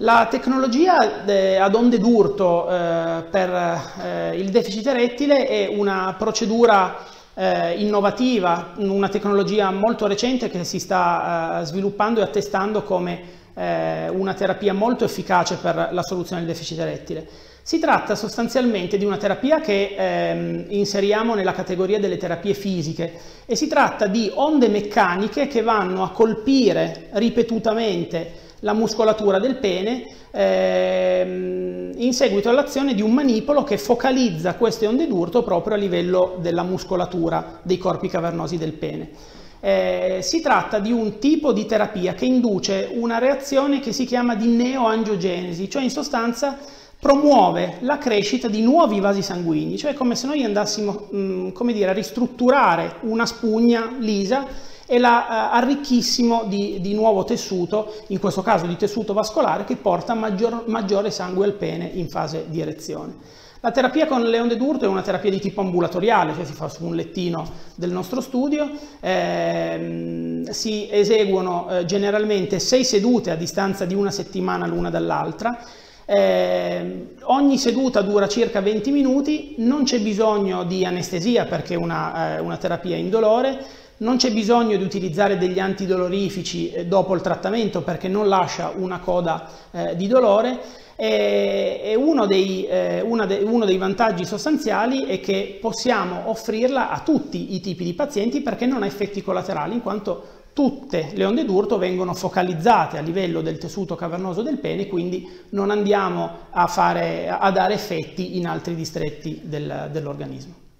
La tecnologia ad onde d'urto per il deficit erettile è una procedura innovativa, una tecnologia molto recente che si sta sviluppando e attestando come una terapia molto efficace per la soluzione del deficit erettile. Si tratta sostanzialmente di una terapia che inseriamo nella categoria delle terapie fisiche e si tratta di onde meccaniche che vanno a colpire ripetutamente la muscolatura del pene in seguito all'azione di un manipolo che focalizza queste onde d'urto proprio a livello della muscolatura dei corpi cavernosi del pene. Si tratta di un tipo di terapia che induce una reazione che si chiama di neoangiogenesi, cioè in sostanza promuove la crescita di nuovi vasi sanguigni, cioè come se noi andassimo come dire, a ristrutturare una spugna lisa e la arricchissimo di nuovo tessuto, in questo caso di tessuto vascolare, che porta maggiore sangue al pene in fase di erezione. La terapia con le onde d'urto è una terapia di tipo ambulatoriale, cioè si fa su un lettino del nostro studio, si eseguono generalmente 6 sedute a distanza di una settimana l'una dall'altra. Ogni seduta dura circa 20 minuti, non c'è bisogno di anestesia perché è una terapia indolore, non c'è bisogno di utilizzare degli antidolorifici dopo il trattamento perché non lascia una coda di dolore e uno dei vantaggi sostanziali è che possiamo offrirla a tutti i tipi di pazienti perché non ha effetti collaterali, in quanto tutte le onde d'urto vengono focalizzate a livello del tessuto cavernoso del pene, quindi non andiamo a dare effetti in altri distretti dell'organismo.